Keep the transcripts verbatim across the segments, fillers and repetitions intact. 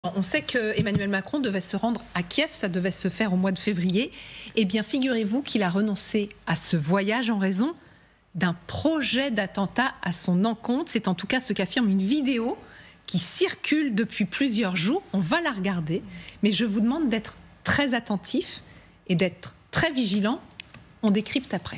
On sait qu'Emmanuel Macron devait se rendre à Kiev, ça devait se faire au mois de février. Eh bien, figurez-vous qu'il a renoncé à ce voyage en raison d'un projet d'attentat à son encontre. C'est en tout cas ce qu'affirme une vidéo qui circule depuis plusieurs jours. On va la regarder, mais je vous demande d'être très attentif et d'être très vigilant. On décrypte après.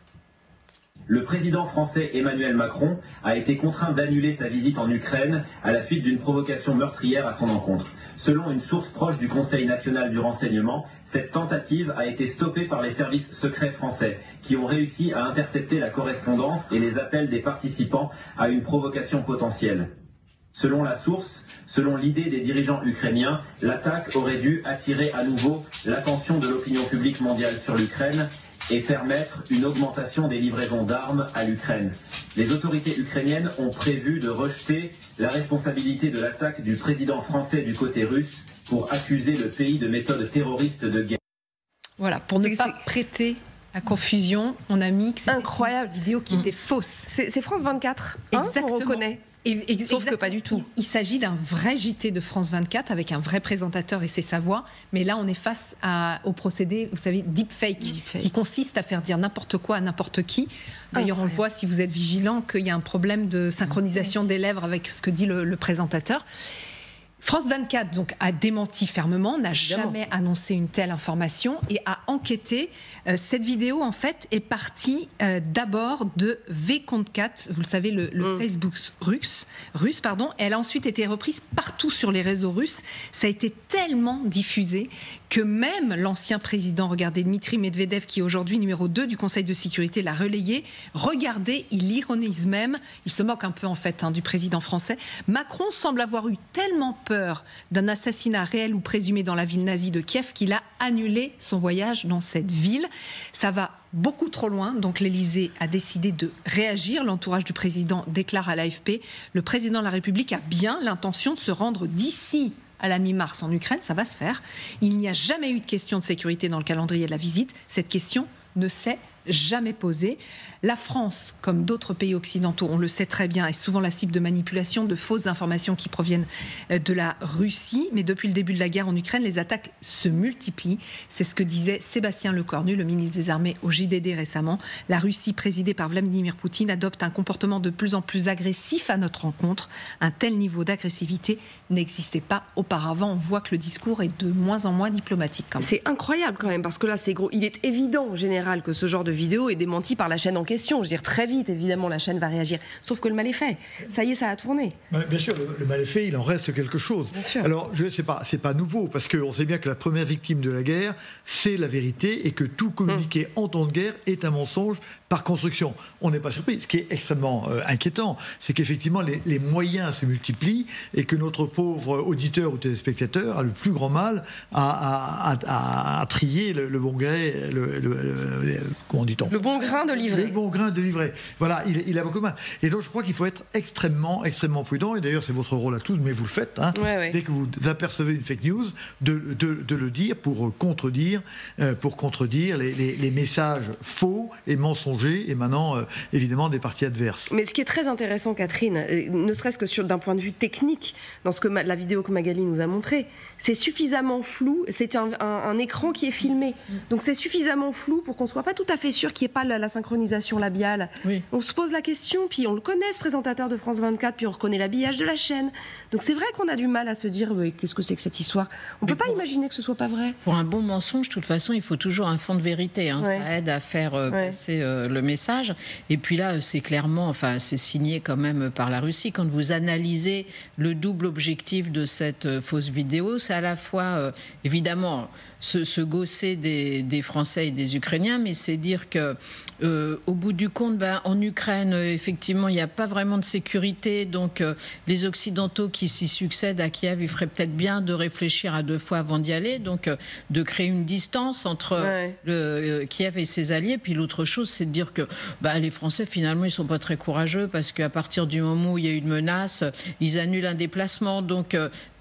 Le président français Emmanuel Macron a été contraint d'annuler sa visite en Ukraine à la suite d'une provocation meurtrière à son encontre. Selon une source proche du Conseil national du renseignement, cette tentative a été stoppée par les services secrets français, qui ont réussi à intercepter la correspondance et les appels des participants à une provocation potentielle. Selon la source, selon l'idée des dirigeants ukrainiens, l'attaque aurait dû attirer à nouveau l'attention de l'opinion publique mondiale sur l'Ukraine et permettre une augmentation des livraisons d'armes à l'Ukraine. Les autorités ukrainiennes ont prévu de rejeter la responsabilité de l'attaque du président français du côté russe pour accuser le pays de méthodes terroristes de guerre. Voilà, pour ne pas prêter à confusion, on a mis que c'était incroyable une vidéo qui mmh. était fausse. C'est France vingt-quatre, hein, exactement. On reconnaît. Et, et, Sauf exact, que pas du tout. Il, il s'agit d'un vrai J T de France vingt-quatre avec un vrai présentateur et c'est sa voix. Mais là, on est face à, au procédé, vous savez, deepfake, deepfake, qui consiste à faire dire n'importe quoi à n'importe qui. D'ailleurs, on le voit si vous êtes vigilant qu'il y a un problème de synchronisation des lèvres avec ce que dit le, le présentateur. France vingt-quatre donc, a démenti fermement, n'a jamais annoncé une telle information et a enquêté. Euh, cette vidéo, en fait, est partie euh, d'abord de V quatre, vous le savez, le, le mmh. Facebook russe, russe pardon. Elle a ensuite été reprise partout sur les réseaux russes. Ça a été tellement diffusé que même l'ancien président, regardez, Dmitri Medvedev, qui est aujourd'hui numéro deux du Conseil de sécurité, l'a relayé. Regardez, il ironise même, il se moque un peu en fait hein, du président français. Macron semble avoir eu tellement peur d'un assassinat réel ou présumé dans la ville nazie de Kiev qu'il a annulé son voyage dans cette ville. Ça va beaucoup trop loin, donc l'Élysée a décidé de réagir. L'entourage du président déclare à l'A F P « Le président de la République a bien l'intention de se rendre d'ici à la mi-mars en Ukraine, ça va se faire. Il n'y a jamais eu de question de sécurité dans le calendrier de la visite. Cette question ne s'est jamais posée. La France, comme d'autres pays occidentaux, on le sait très bien, est souvent la cible de manipulation, de fausses informations qui proviennent de la Russie. Mais depuis le début de la guerre en Ukraine, les attaques se multiplient. C'est ce que disait Sébastien Lecornu, le ministre des Armées, au J D D récemment. La Russie, présidée par Vladimir Poutine, adopte un comportement de plus en plus agressif à notre rencontre. Un tel niveau d'agressivité n'existait pas auparavant. On voit que le discours est de moins en moins diplomatique. C'est incroyable quand même, parce que là, c'est gros. Il est évident en général que ce genre de vidéo est démenti par la chaîne en question. Je veux dire, très vite, évidemment, la chaîne va réagir. Sauf que le mal est fait. Ça y est, ça a tourné. Bien sûr, le, le mal est fait, il en reste quelque chose. Bien sûr. Alors, ce n'est pas, c'est pas nouveau, parce qu'on sait bien que la première victime de la guerre, c'est la vérité, et que tout communiqué hum. en temps de guerre est un mensonge par construction. On n'est pas surpris. Ce qui est extrêmement euh, inquiétant, c'est qu'effectivement, les, les moyens se multiplient, et que notre pauvre auditeur ou téléspectateur a le plus grand mal à, à, à, à trier le, le bon gré, le, le, le, comment dit-on ? Le bon grain de livret. Le bon grain de livret. Voilà, il, il a beaucoup de mal. Et donc, je crois qu'il faut être extrêmement, extrêmement prudent. Et d'ailleurs, c'est votre rôle à tous, mais vous le faites. Hein, ouais, ouais. Dès que vous apercevez une fake news, de, de, de le dire pour contredire, euh, pour contredire les, les, les messages faux et mensongers émanant euh, évidemment des parties adverses. Mais ce qui est très intéressant, Catherine, ne serait-ce que sur, d'un point de vue technique, dans ce que ma, la vidéo que Magali nous a montré, c'est suffisamment flou. C'est un, un, un écran qui est filmé. Donc, c'est suffisamment flou pour qu'on ne soit pas tout à fait sûr qu'il n'y ait pas la, la synchronisation labiale. Oui. On se pose la question, puis on le connaît, ce présentateur de France vingt-quatre, puis on reconnaît l'habillage de la chaîne. Donc c'est vrai qu'on a du mal à se dire euh, qu'est-ce que c'est que cette histoire. On ne peut pas pour, imaginer que ce soit pas vrai. Pour un bon mensonge, de toute façon, il faut toujours un fond de vérité. Hein. Ouais. Ça aide à faire euh, ouais. passer euh, le message. Et puis là, c'est clairement, enfin, c'est signé quand même par la Russie. Quand vous analysez le double objectif de cette euh, fausse vidéo, c'est à la fois, euh, évidemment, se, se gausser des, des Français et des Ukrainiens, mais c'est dire que euh, au bout du compte, ben, en Ukraine, euh, effectivement, il n'y a pas vraiment de sécurité. Donc, euh, les Occidentaux qui s'y succèdent à Kiev, il ferait peut-être bien de réfléchir à deux fois avant d'y aller. Donc, euh, de créer une distance entre ouais. le, euh, Kiev et ses alliés. Puis l'autre chose, c'est de dire que ben, les Français, finalement, ils ne sont pas très courageux parce qu'à partir du moment où il y a une menace, ils annulent un déplacement. Donc, euh,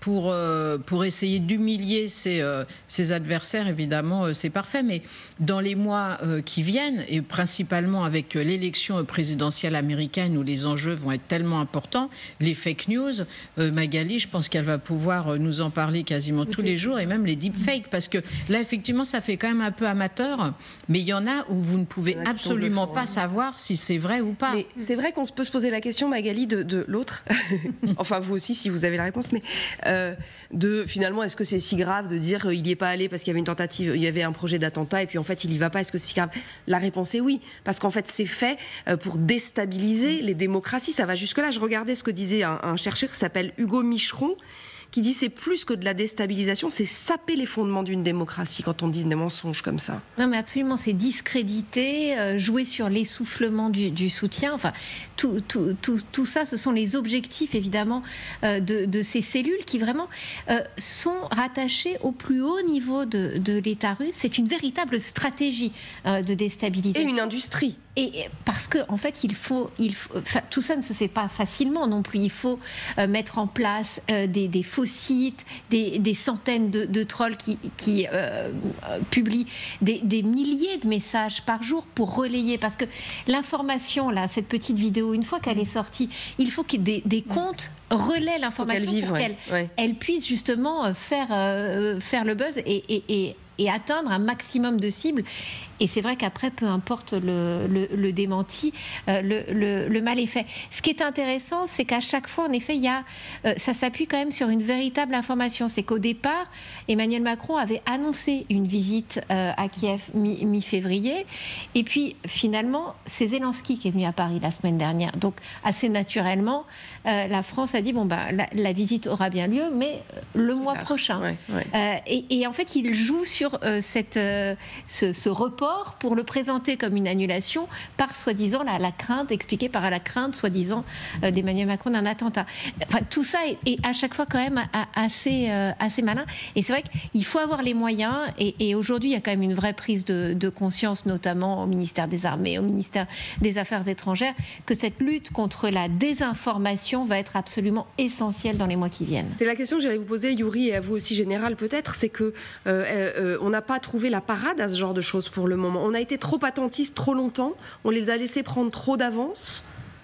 pour, euh, pour essayer d'humilier ses, euh, ses adversaires, évidemment, euh, c'est parfait. Mais dans les mois euh, qui viennent, et principalement avec l'élection présidentielle américaine où les enjeux vont être tellement importants, les fake news, euh, Magali, je pense qu'elle va pouvoir nous en parler quasiment tous les jours, et même les deepfakes, parce que là, effectivement, ça fait quand même un peu amateur, mais il y en a où vous ne pouvez absolument pas savoir si c'est vrai ou pas. Mais c'est vrai qu'on peut se poser la question, Magali, de, de l'autre, enfin vous aussi si vous avez la réponse, mais euh, de finalement, est-ce que c'est si grave de dire euh, il n'y est pas allé parce qu'il y avait une tentative, il y avait un projet d'attentat et puis en fait il n'y va pas, est-ce que c'est si grave? La réponse est oui, parce qu'en fait c'est fait euh, pour déstabiliser les démocraties, ça va jusque-là. Je regardais ce que disait un, un chercheur qui s'appelle Hugo Micheron, qui dit c'est plus que de la déstabilisation, c'est saper les fondements d'une démocratie quand on dit des mensonges comme ça. Non mais absolument, c'est discréditer, euh, jouer sur l'essoufflement du, du soutien, enfin tout, tout, tout, tout ça, ce sont les objectifs évidemment euh, de, de ces cellules qui vraiment euh, sont rattachées au plus haut niveau de, de l'État russe. C'est une véritable stratégie euh, de déstabilisation. Et une industrie. Et parce que en fait, il faut, il faut, enfin, tout ça ne se fait pas facilement non plus. Il faut euh, mettre en place euh, des, des faux sites, des, des centaines de, de trolls qui, qui euh, euh, publient des, des milliers de messages par jour pour relayer. Parce que l'information, là, cette petite vidéo, une fois qu'elle est sortie, il faut que des, des comptes relaient l'information pour qu'elle vive, pour qu'elle ouais, ouais. elle puisse justement faire, euh, faire le buzz et, et, et et atteindre un maximum de cibles. Et c'est vrai qu'après, peu importe le, le, le démenti, euh, le, le, le mal est fait. Ce qui est intéressant, c'est qu'à chaque fois, en effet, il y a, euh, ça s'appuie quand même sur une véritable information. C'est qu'au départ, Emmanuel Macron avait annoncé une visite euh, à Kiev mi- mi-février. Et puis, finalement, c'est Zelensky qui est venu à Paris la semaine dernière. Donc, assez naturellement, euh, la France a dit, bon, bah, la, la visite aura bien lieu, mais le mois prochain. Ouais, ouais. Euh, et, et en fait, il joue sur Euh, cette, euh, ce, ce report pour le présenter comme une annulation par soi-disant la, la crainte, expliquée par la crainte soi-disant euh, d'Emmanuel Macron d'un attentat. Enfin, tout ça est, est à chaque fois quand même a, assez, euh, assez malin. Et c'est vrai qu'il faut avoir les moyens. Et, et aujourd'hui, il y a quand même une vraie prise de, de conscience, notamment au ministère des Armées, au ministère des Affaires étrangères, que cette lutte contre la désinformation va être absolument essentielle dans les mois qui viennent. C'est la question que j'allais vous poser, Yuri, et à vous aussi, Général, peut-être, c'est que euh, euh, on n'a pas trouvé la parade à ce genre de choses pour le moment. On a été trop attentiste trop longtemps, on les a laissés prendre trop d'avance.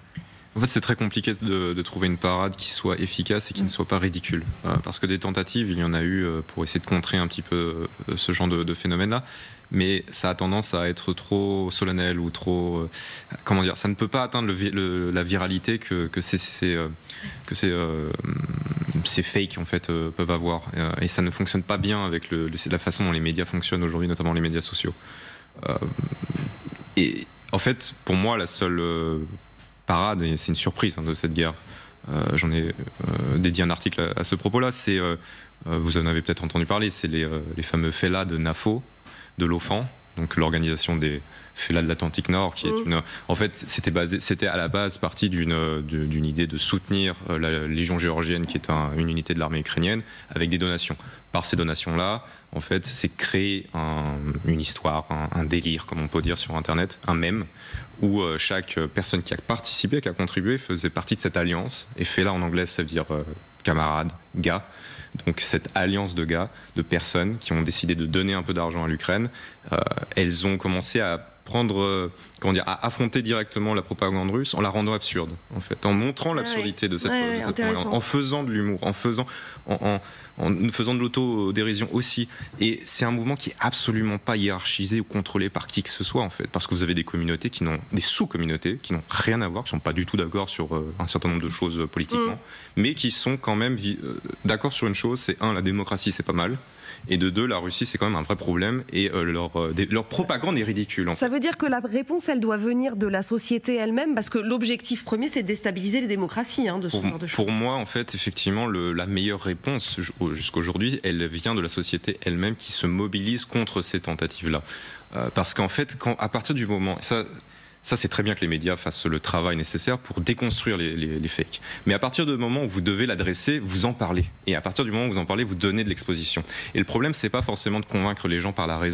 En fait, c'est très compliqué de, de trouver une parade qui soit efficace et qui mmh. ne soit pas ridicule. Euh, parce que des tentatives, il y en a eu euh, pour essayer de contrer un petit peu euh, ce genre de, de phénomène-là. Mais ça a tendance à être trop solennel ou trop... Euh, comment dire, ça ne peut pas atteindre le, le, la viralité que, que ces, ces, euh, que ces, euh, ces fakes en fait, euh, peuvent avoir. Et ça ne fonctionne pas bien avec le, le, la façon dont les médias fonctionnent aujourd'hui, notamment les médias sociaux. Euh, et en fait, pour moi, la seule... Euh, parade, et c'est une surprise hein, de cette guerre. Euh, j'en ai euh, dédié un article à, à ce propos-là. C'est, euh, vous en avez peut-être entendu parler, c'est les, euh, les fameux Fellas de NAFO, de l'OFAN, donc l'organisation des Fellas de l'Atlantique Nord, qui est une. En fait, c'était basé, c'était à la base parti d'une, d'une idée de soutenir la Légion géorgienne, qui est un, une unité de l'armée ukrainienne, avec des donations. Par ces donations-là, en fait, c'est créer un, une histoire, un, un délire, comme on peut dire sur Internet, un mème, où euh, chaque personne qui a participé, qui a contribué, faisait partie de cette alliance. Et Fela en anglais, ça veut dire euh, camarade, gars. Donc cette alliance de gars, de personnes qui ont décidé de donner un peu d'argent à l'Ukraine, euh, elles ont commencé à prendre, euh, comment dire, à affronter directement la propagande russe en la rendant absurde, en fait, en montrant l'absurdité de cette, ouais, de cette propagande, en faisant de l'humour, en faisant, en, en, en faisant de l'autodérision aussi. Et c'est un mouvement qui est absolument pas hiérarchisé ou contrôlé par qui que ce soit, en fait, parce que vous avez des communautés qui n'ont, des sous-communautés qui n'ont rien à voir, qui sont pas du tout d'accord sur euh, un certain nombre de choses euh, politiquement, mmh. mais qui sont quand même euh, d'accord sur une chose, c'est un, la démocratie, c'est pas mal. Et de deux, la Russie, c'est quand même un vrai problème et euh, leur, euh, des, leur propagande est ridicule. En Ça fait. veut dire que la réponse, elle doit venir de la société elle-même, parce que l'objectif premier, c'est de déstabiliser les démocraties, hein, de ce pour, genre de choses. Pour moi, en fait, effectivement, le, la meilleure réponse jusqu'aujourd'hui, elle vient de la société elle-même qui se mobilise contre ces tentatives-là. Euh, parce qu'en fait, quand, à partir du moment... Ça, Ça, c'est très bien que les médias fassent le travail nécessaire pour déconstruire les, les, les fakes. Mais à partir du moment où vous devez l'adresser, vous en parlez. Et à partir du moment où vous en parlez, vous donnez de l'exposition. Et le problème, c'est pas forcément de convaincre les gens par la raison.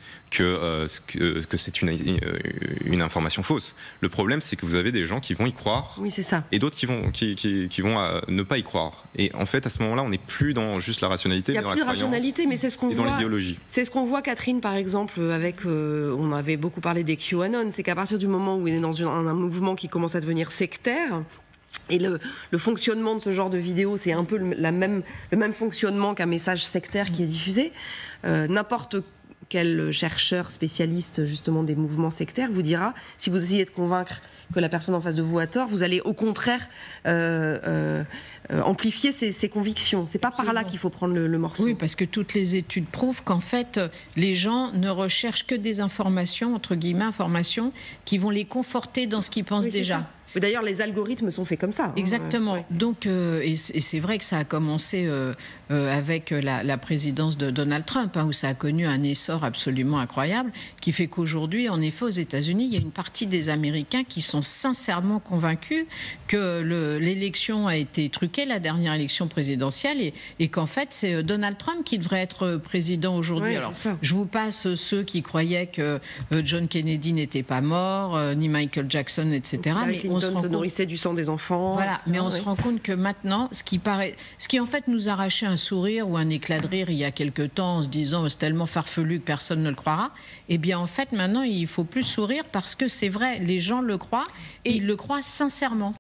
que, euh, que, que c'est une, une information fausse. Le problème, c'est que vous avez des gens qui vont y croire, oui, c'est ça. et d'autres qui vont, qui, qui, qui vont euh, ne pas y croire. Et en fait, à ce moment-là, on n'est plus dans juste la rationalité, mais dans la croyance. Il n'y a plus de rationalité, mais c'est ce qu'on voit. Dans l'idéologie. C'est ce qu'on voit, Catherine, par exemple, avec. Euh, on avait beaucoup parlé des QAnon. C'est qu'à partir du moment où il est dans une, un, un mouvement qui commence à devenir sectaire. Et le, le fonctionnement de ce genre de vidéo, c'est un peu le, la même, le même fonctionnement qu'un message sectaire qui est diffusé. Euh, n'importe quel chercheur spécialiste justement des mouvements sectaires vous dira, si vous essayez de convaincre que la personne en face de vous a tort, vous allez au contraire euh, euh, euh, amplifier ses, ses convictions. C'est pas par là qu'il faut prendre le, le morceau. Oui, parce que toutes les études prouvent qu'en fait, les gens ne recherchent que des informations, entre guillemets, informations, qui vont les conforter dans ce qu'ils pensent oui, déjà. D'ailleurs, les algorithmes sont faits comme ça. Exactement. Hein, ouais. Donc, euh, et c'est vrai que ça a commencé euh, euh, avec la, la présidence de Donald Trump, hein, où ça a connu un essor absolument incroyable, qui fait qu'aujourd'hui, en effet, aux États-Unis, il y a une partie des Américains qui sont sincèrement convaincus que l'élection a été truquée, la dernière élection présidentielle, et, et qu'en fait, c'est Donald Trump qui devrait être président aujourd'hui. Ouais, Alors, je vous passe ceux qui croyaient que John Kennedy n'était pas mort, euh, ni Michael Jackson, et cetera. Mais on se, se nourrissait du sang des enfants. Voilà, et cetera, mais on oui. se rend compte que maintenant, ce qui paraît, ce qui en fait nous arrachait un sourire ou un éclat de rire il y a quelque temps en se disant c'est tellement farfelu que personne ne le croira, eh bien en fait maintenant il faut plus sourire parce que c'est vrai, les gens le croient et ils le croient sincèrement.